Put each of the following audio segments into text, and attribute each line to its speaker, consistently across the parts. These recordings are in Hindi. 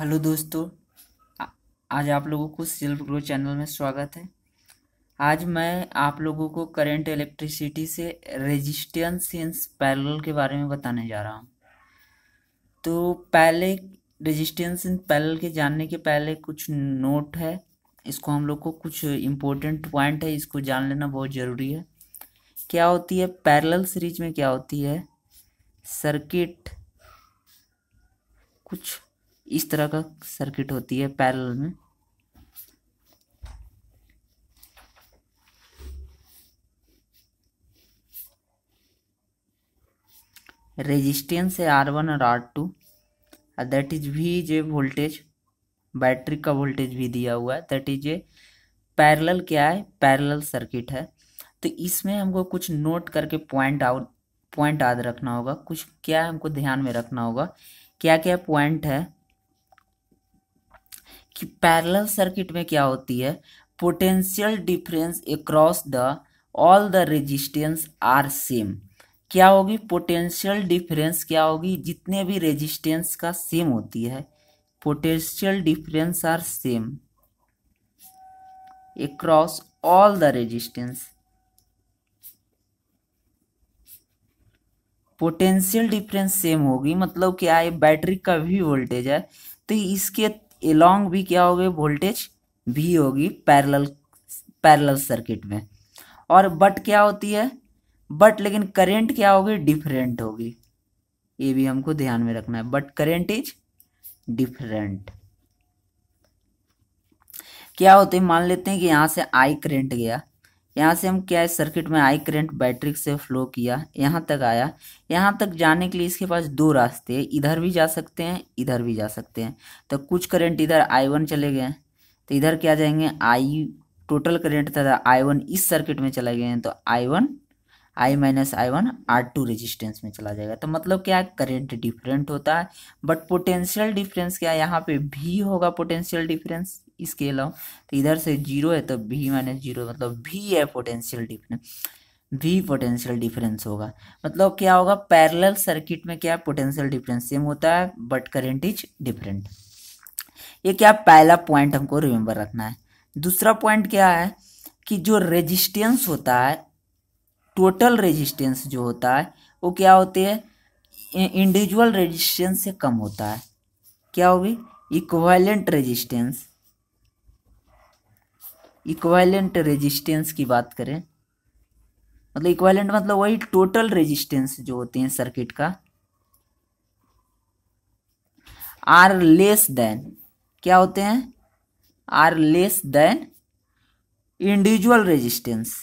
Speaker 1: हेलो दोस्तों। आ- आज आप लोगों को सेल्फ ग्रो चैनल में स्वागत है। आज मैं आप लोगों को करंट इलेक्ट्रिसिटी से रेजिस्टेंस इन पैरेलल के बारे में बताने जा रहा हूँ। तो पहले रेजिस्टेंस इन पैरेलल के जानने के पहले कुछ नोट है। इसको हम लोग को कुछ इम्पोर्टेंट पॉइंट है, इसको जान लेना बहुत ज़रूरी है। क्या होती है पैरेलल सीरीज में? क्या होती है सर्किट, कुछ इस तरह का सर्किट होती है पैरेलल में। रेजिस्टेंस है R1 और R2, that is V is a voltage, battery का वोल्टेज भी दिया हुआ है, दैट इज ए पैरेलल। क्या है? पैरेलल सर्किट है। तो इसमें हमको कुछ नोट करके पॉइंट याद रखना होगा। कुछ क्या हमको ध्यान में रखना होगा, क्या क्या पॉइंट है कि पैरेलल सर्किट में क्या होती है। Potential difference across the all the resistance are same. क्या होगी? पोटेंशियल डिफरेंस क्या होगी? जितने भी रेजिस्टेंस का सेम होती है, potential difference are same across all the resistance. Potential difference same होगी मतलब क्या है, बैटरी का भी वोल्टेज है तो इसके एलोंग भी क्या होगी, वोल्टेज भी होगी पैरेलल पैरेलल सर्किट में। और बट क्या होती है, बट लेकिन करंट क्या होगी, डिफरेंट होगी। ये भी हमको ध्यान में रखना है, बट करंट इज डिफरेंट। क्या होते हैं, मान लेते हैं कि यहाँ से आई करंट गया, यहाँ से हम क्या है सर्किट में आई करंट बैटरी से फ्लो किया, यहाँ तक आया। यहाँ तक जाने के लिए इसके पास दो रास्ते हैं, इधर भी जा सकते हैं, इधर भी जा सकते हैं। तो कुछ करंट इधर I1 चले गए तो इधर क्या जाएंगे, आई टोटल करंट था I1 इस सर्किट में चला गए हैं तो I1 I-I1 R2 रेजिस्टेंस में चला जाएगा। तो मतलब क्या है, करंट डिफरेंट होता है। बट पोटेंशियल डिफरेंस क्या है, यहाँ पे भी होगा पोटेंशियल डिफरेंस इसके अलावा। तो इधर से जीरो है तो भी माइनस जीरो, मतलब भी है पोटेंशियल डिफरेंस, भी पोटेंशियल डिफरेंस होगा। मतलब क्या होगा, पैरेलल सर्किट में क्या पोटेंशियल डिफरेंस सेम होता है बट करंट इज डिफरेंट। ये क्या पहला पॉइंट हमको रिमेंबर रखना है। दूसरा पॉइंट क्या है कि जो रेजिस्टेंस होता है, टोटल रेजिस्टेंस जो होता है वो क्या होते हैं, इंडिविजुअल रेजिस्टेंस से कम होता है। क्या होगी, इक्विवेलेंट रेजिस्टेंस। इक्विवेलेंट रेजिस्टेंस की बात करें मतलब इक्विवेलेंट मतलब वही टोटल रेजिस्टेंस जो होते हैं सर्किट का, आर लेस देन, क्या होते हैं, are less than individual resistance.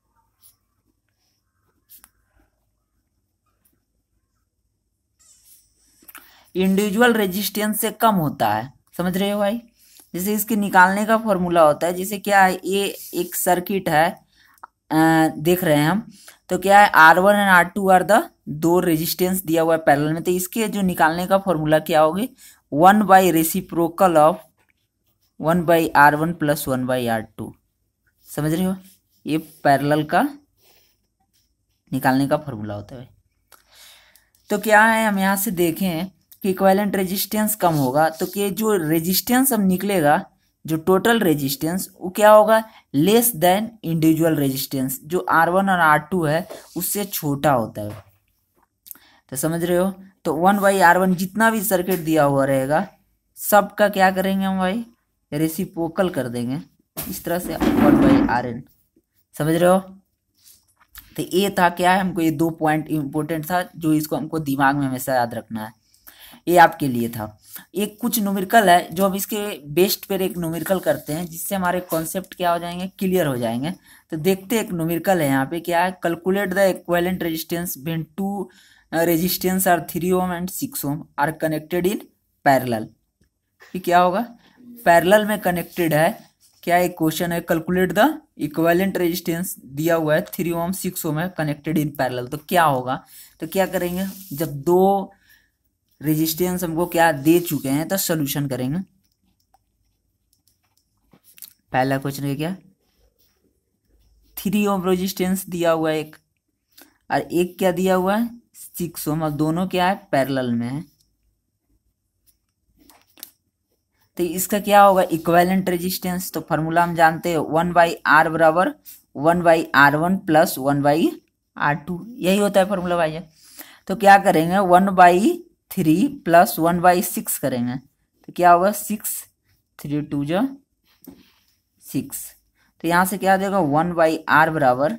Speaker 1: Individual resistance से कम होता है, समझ रहे हो भाई। जैसे इसके निकालने का फॉर्मूला होता है, जैसे क्या है, ये एक सर्किट है, देख रहे हैं हम। तो क्या है, R1 and R2 are the दो रेजिस्टेंस दिया हुआ है पैरेलल में। तो इसके जो निकालने का फॉर्मूला क्या होगी, 1 by reciprocal of 1/R1 plus 1/R2। समझ रहे हो, ये पैरेलल का निकालने का फॉर्मूला होता है। तो क्या है, हम यहाँ से देखें कि इक्विवेलेंट रेजिस्टेंस कम होगा तो कि जो रेजिस्टेंस अब निकलेगा, जो टोटल रेजिस्टेंस वो क्या होगा, लेस देन इंडिविजुअल रेजिस्टेंस। जो R1 और R2 है उससे छोटा होता है। तो समझ रहे हो, तो 1/R1 जितना भी सर्किट दिया हुआ रहेगा सबका क्या करेंगे हम भाई, रेसिप्रोकल कर देंगे इस तरह से 1/Rn। समझ रहे हो। तो ये था क्या है, हमको ये दो पॉइंट इंपॉर्टेंट था जो इसको हमको दिमाग में हमेशा याद रखना है, ये आपके लिए था। एक कुछ न्यूमेरिकल है जो हम इसके बेस्ट पर एक न्यूमेरिकल करते हैं जिससे हमारे कॉन्सेप्ट क्या हो जाएंगे, क्लियर हो जाएंगे। तो देखते एक न्यूमेरिकल है यहाँ पे, क्या है, calculate the equivalent resistance when two resistance are 3 ohm and 6 ohm are connected in parallel. ये क्या होगा, पैरेलल में कनेक्टेड है। क्या एक क्वेश्चन है, कैलकुलेट द इक्विवेलेंट रेजिस्टेंस दिया हुआ है 3 ओम 6 ओम है कनेक्टेड इन पैरेलल। तो क्या होगा, तो क्या करेंगे, जब दो रेजिस्टेंस हमको क्या दे चुके हैं तो सोल्यूशन करेंगे। पहला क्वेश्चन है क्या, 3 ओम रेजिस्टेंस दिया हुआ है एक, और एक क्या दिया हुआ है 6 ओम, और दोनों क्या है पैरेलल में है। तो इसका क्या होगा इक्विवेलेंट रेजिस्टेंस। तो फार्मूला हम जानते हैं 1/R बराबर 1/R1 प्लस 1/R2, यही होता है फार्मूला भाई। तो क्या करेंगे 1/3 प्लस 1/6 करेंगे तो क्या होगा 6, 3 2 जो 6। तो यहाँ से क्या आ जाएगा 1/R बराबर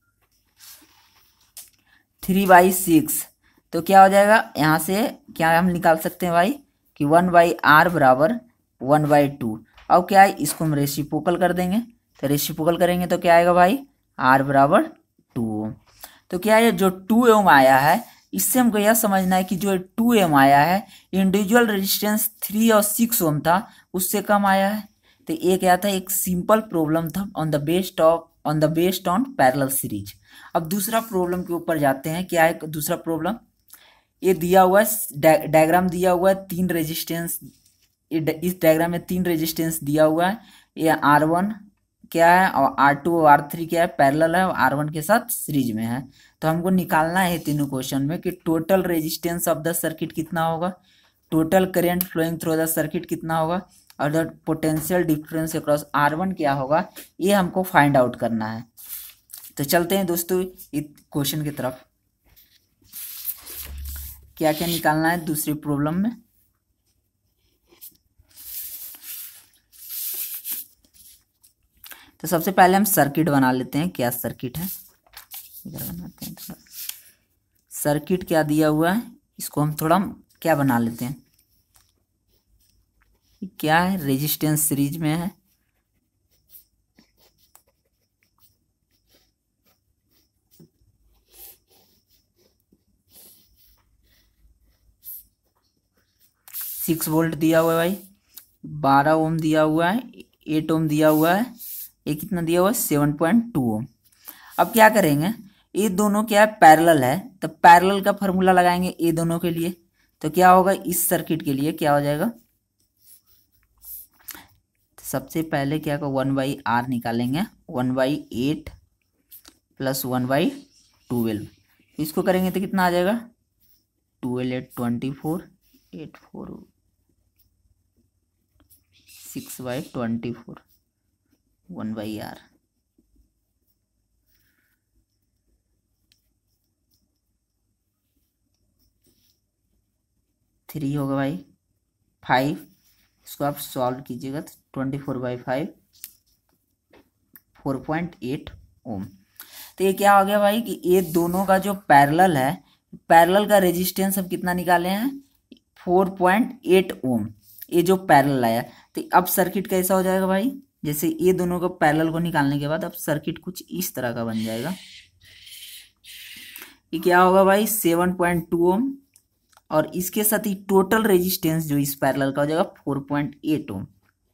Speaker 1: 3/6। तो क्या हो जाएगा यहाँ से क्या हम निकाल सकते हैं भाई कि 1/R बराबर 1/2। अब क्या है इसको हम रेसिप्रोकल कर देंगे। तो रेसिप्रोकल करेंगे तो क्या आएगा भाई R बराबर 2 ओम। तो क्या है जो 2 ओम आया है इससे हमको यह समझना है कि जो 2 ओम आया है इंडिविजुअल रेजिस्टेंस 3 और 6 ओम था उससे कम आया है। तो ये क्या था एक सिंपल प्रॉब्लम था on the based on parallel series. अब दूसरा प्रॉब्लम के ऊपर जाते हैं। क्या है दूसरा प्रॉब्लम, ये दिया हुआ है डायग्राम दिया हुआ है 3 रेजिस्टेंस। इस डायग्राम में 3 रेजिस्टेंस दिया हुआ है। ये R1 क्या है और R2 और R3 क्या है पैरेलल है और R1 के साथ सीरीज में है। तो हमको निकालना है तीनों क्वेश्चन में कि total resistance of the circuit कितना होगा, total current flowing through the circuit कितना होगा और the potential difference across R1 क्या होगा, ये हमको फाइंड आउट करना है। तो चलते हैं दोस्तों इस क्वेश्चन की तरफ। क्या क्या निकालना है दूसरी प्रॉब्लम में। तो सबसे पहले हम सर्किट बना लेते हैं। क्या सर्किट है इधर बनाते हैं थोड़ा। सर्किट क्या दिया हुआ है इसको हम थोड़ा क्या बना लेते हैं। क्या है रेजिस्टेंस सीरीज में है। सिक्स वोल्ट दिया हुआ है भाई, 12 ओम दिया हुआ है, 8 ओम दिया हुआ है, ये कितना दिया हुआ है 7.2 ओम। अब क्या करेंगे ये दोनों क्या है पैरेलल है तो पैरेलल का फॉर्मूला लगाएंगे ये दोनों के लिए। तो क्या होगा इस सर्किट के लिए क्या हो जाएगा, तो सबसे पहले क्या होगा 1/R निकालेंगे 1/8 प्लस 1/12। इसको करेंगे तो कितना आ जाएगा 12 8 24 8 4 6/24 1/R। थ्री होगा भाई 5, इसको आप सॉल्व कीजिएगा तो 24/5 4.8 ओम। तो ये क्या हो गया भाई कि ये दोनों का जो पैरेलल है, पैरेलल का रेजिस्टेंस हम कितना निकाले हैं 4.8 ओम, ये जो पैरेलल आया। तो अब सर्किट कैसा हो जाएगा भाई, जैसे ये दोनों को पैरेलल को निकालने के बाद अब सर्किट कुछ इस तरह का बन जाएगा। ये क्या होगा भाई 7.2 ओम और इसके साथ ही टोटल रेजिस्टेंस जो इस पैरेलल का हो जाएगा 4.8 ओम।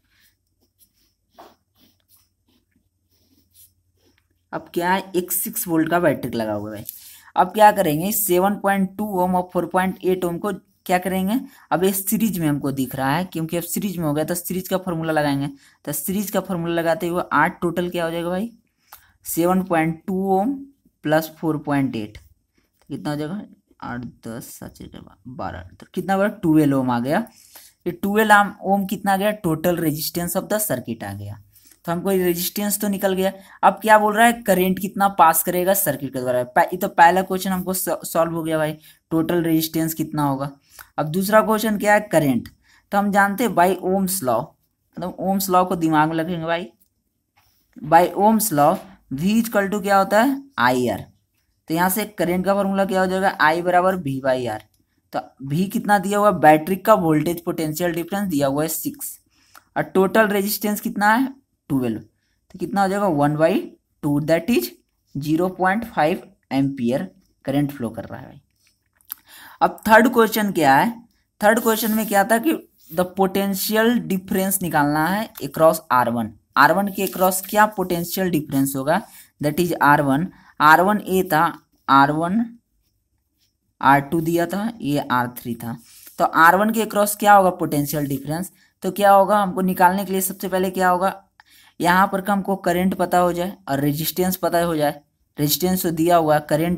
Speaker 1: अब क्या है एक 6 वोल्ट का बैटरी लगा हुआ है। अब क्या करेंगे 7.2 ओम और 4.8 ओम को क्या करेंगे, अब ये सीरीज में हमको दिख रहा है क्योंकि अब सीरीज में हो गया तो सीरीज का फॉर्मूला लगाएंगे। तो सीरीज का फॉर्मूला लगाते हुए 8 टोटल क्या हो जाएगा भाई 7.2 ओम प्लस 4.8 कितना हो जाएगा 8 10 7 12, तो कितना हुआ 12 ओम आ गया। ये 12 ओम कितना आ गया total resistance of the circuit आ गया। तो हमको रेजिस्टेंस तो निकल गया। अब क्या बोल रहा है करंट कितना पास करेगा सर्किट के द्वारा। ये तो पहला क्वेश्चन हमको सॉल्व हो गया भाई, टोटल रेजिस्टेंस कितना होगा। अब दूसरा क्वेश्चन क्या है करंट। तो हम जानते हैं बाई ओम्स लॉ, मतलब ओम्स लॉ को दिमाग में रखेंगे भाई। By Ohm's law V equal to क्या होता है IR। तो यहाँ से करंट का फॉर्मूला क्या हो जाएगा I बराबर V/R। तो V कितना दिया हुआ बैटरी का वोल्टेज पोटेंशियल डिफरेंस दिया हुआ है 6 और टोटल रेजिस्टेंस कितना है 12। तो कितना हो जाएगा 1/2 that is 0.5 ampere current flow कर रहा है। अब थर्ड क्वेश्चन क्या है, थर्ड क्वेश्चन में क्या था कि द पोटेंशियल डिफरेंस निकालना है अक्रॉस R1 के अक्रॉस क्या पोटेंशियल डिफरेंस होगा दैट इज R1 ए था, R1 R2 दिया था, ये R3 था। तो R1 के अक्रॉस क्या होगा पोटेंशियल डिफरेंस, तो क्या होगा हमको निकालने के लिए सबसे पहले क्या होगा यहाँ पर हमको करंट पता हो जाए और रेजिस्टेंस पता हो जाए। रेजिस्टेंस तो दिया हुआ है, करंट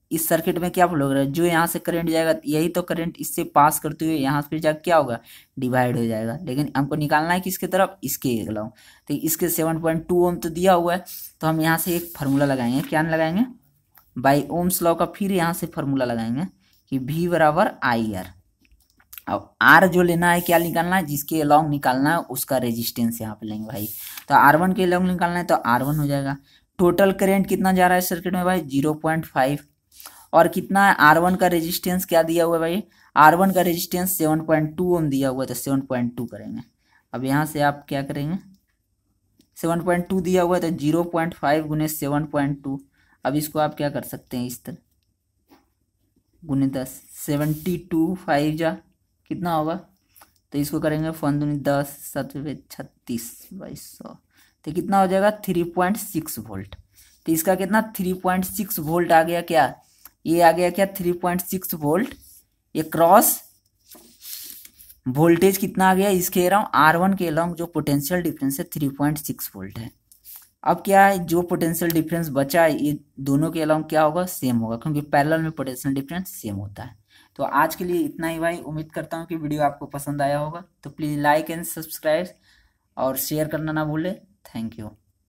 Speaker 1: इस सर्किट में क्या फ्लो हो रहा है, जो यहाँ से करंट जाएगा यही तो करंट इससे पास करते हुए यहाँ पे जाकर क्या होगा, डिवाइड हो जाएगा। लेकिन हमको निकालना है किसके तरफ, इसके अलावा। तो इसके 7.2 ओम तो दिया हुआ है, तो हम यहाँ से एक फार्मूला लगाएंगे। क्या लगाएंगे, बाई ओम्स लॉ का फिर यहाँ से फार्मूला लगाएंगे कि V बराबर आई आर। अब आर जो लेना है, क्या निकालना है, जिसके अलॉन्ग निकालना है उसका रेजिस्टेंस यहाँ पे लेंगे भाई। तो R1 के अलॉन्ग निकालना है तो R1 हो जाएगा। टोटल करंट कितना जा रहा है सर्किट में भाई, 0.5। और कितना है R1 का रेजिस्टेंस, क्या दिया हुआ है भाई, R1 का रेजिस्टेंस 7.2 ओम दिया हुआ है, तो 7.2 करेंगे। अब यहाँ से आप क्या करेंगे, 7.2 दिया हुआ है तो 0.5 गुने 7.2। अब इसको आप क्या कर सकते हैं, इस तरह गुने 10, 72 5 जा कितना होगा, तो इसको करेंगे 1 दूनी 10 7 36 2200, तो कितना हो जाएगा 3.6 वोल्ट। तो इसका कितना 3.6 वोल्ट आ गया, क्या ये आ गया क्या 3.6 वोल्ट। ये क्रॉस वोल्टेज कितना आ गया, इसके अराउंड R1 के अराउंड जो पोटेंशियल डिफरेंस है 3.6 वोल्ट है। अब क्या है, जो पोटेंशियल डिफरेंस बचा है ये दोनों के अलावा क्या होगा, सेम होगा, क्योंकि पैरेलल में पोटेंशियल डिफरेंस सेम होता है। तो आज के लिए इतना ही भाई, उम्मीद करता हूँ कि वीडियो आपको पसंद आया होगा। तो प्लीज़ लाइक एंड सब्सक्राइब और शेयर करना ना भूलें। Thank you.